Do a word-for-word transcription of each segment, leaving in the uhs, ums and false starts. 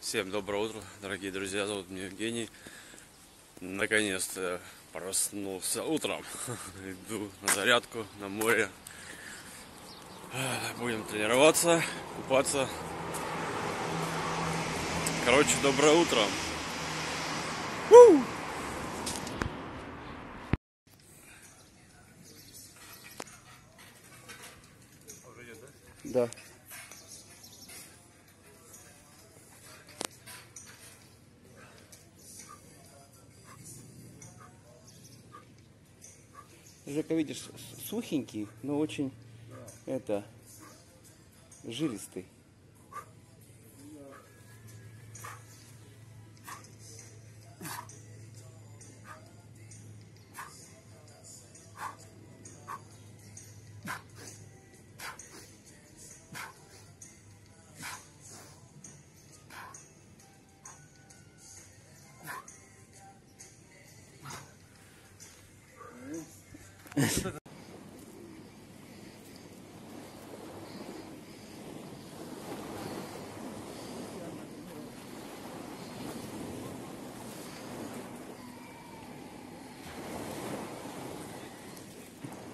Всем доброе утро, дорогие друзья, зовут меня Евгений. Наконец-то проснулся утром. Иду на зарядку, на море. Будем тренироваться, купаться. Короче, доброе утро. У! Да. Жека, видишь, сухенький, но очень это жилистый.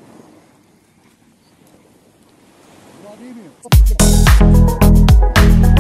Владимир.